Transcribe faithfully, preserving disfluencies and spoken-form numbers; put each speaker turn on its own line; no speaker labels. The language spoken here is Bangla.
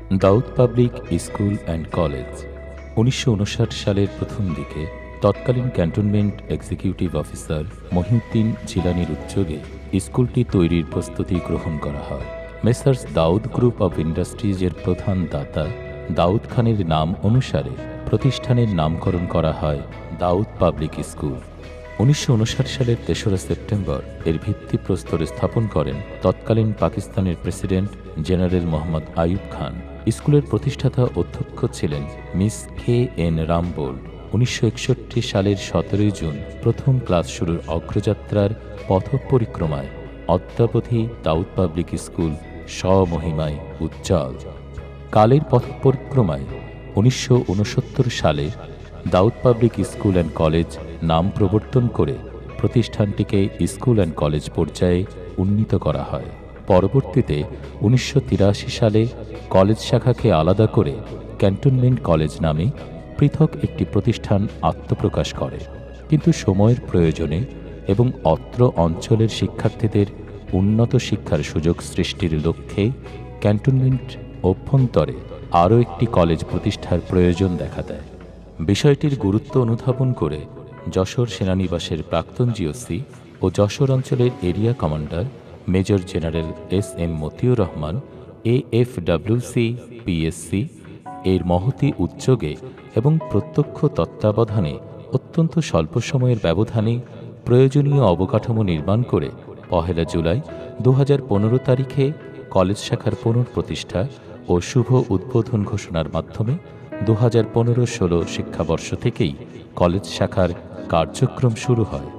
Daud public school and college উনিশশো উনষাট সালের প্রথম দিকে তৎকালীন ক্যান্টনমেন্ট এক্সিকিউটিভ অফিসার মহিউদ্দিন জিলানির উদ্যোগে স্কুলটি তৈরির প্রস্তুতি গ্রহণ করা হয়। মেসার্স দাউদ গ্রুপ অব ইন্ডাস্ট্রিজের প্রধান দাতা দাউদ খানের নাম অনুসারে প্রতিষ্ঠানের নামকরণ করা হয় দাউদ পাবলিক স্কুল। উনিশশো উনষাট সালের তেসরা সেপ্টেম্বর এর ভিত্তিপ্রস্তর স্থাপন করেন তৎকালীন পাকিস্তানের প্রেসিডেন্ট জেনারেল মোহাম্মদ আইয়ুব খান। স্কুলের প্রতিষ্ঠাতা অধ্যক্ষ ছিলেন মিস কে এন রামবোল। উনিশশো একষট্টি সালের সতেরোই জুন প্রথম ক্লাস শুরুর অগ্রযাত্রার পথ পরিক্রমায় অদ্যাবধি দাউদ পাবলিক স্কুল স্বমহিমায় উজ্জ্বল। কালের পথ পরিক্রমায় উনিশশো উনসত্তর সালে Daud public school and college নাম প্রবর্তন করে প্রতিষ্ঠানটিকে স্কুল অ্যান্ড কলেজ পর্যায়ে উন্নীত করা হয়। পরবর্তীতে উনিশশো তিরাশি সালে কলেজ শাখাকে আলাদা করে ক্যান্টনমেন্ট কলেজ নামে পৃথক একটি প্রতিষ্ঠান আত্মপ্রকাশ করে। কিন্তু সময়ের প্রয়োজনে এবং অত্র অঞ্চলের শিক্ষার্থীদের উন্নত শিক্ষার সুযোগ সৃষ্টির লক্ষ্যে ক্যান্টনমেন্ট অভ্যন্তরে আরও একটি কলেজ প্রতিষ্ঠার প্রয়োজন দেখা দেয়। বিষয়টির গুরুত্ব অনুধাবন করে যশোর সেনানিবাসের প্রাক্তন জিওসি ও যশোর অঞ্চলের area commander major general S M Motiur Rahman A F WC PSC এর মহতি উদ্যোগে এবং প্রত্যক্ষ তত্ত্বাবধানে অত্যন্ত স্বল্প সময়ের ব্যবধানে প্রয়োজনীয় অবকাঠামো নির্মাণ করে পহেলা জুলাই দু হাজার পনেরো তারিখে কলেজ শাখার পুনঃপ্রতিষ্ঠা ও শুভ উদ্বোধন ঘোষণার মাধ্যমে দু হাজার পনেরো ষোলো শিক্ষাবর্ষ থেকেই কলেজ শাখার কার্যক্রম শুরু হয়।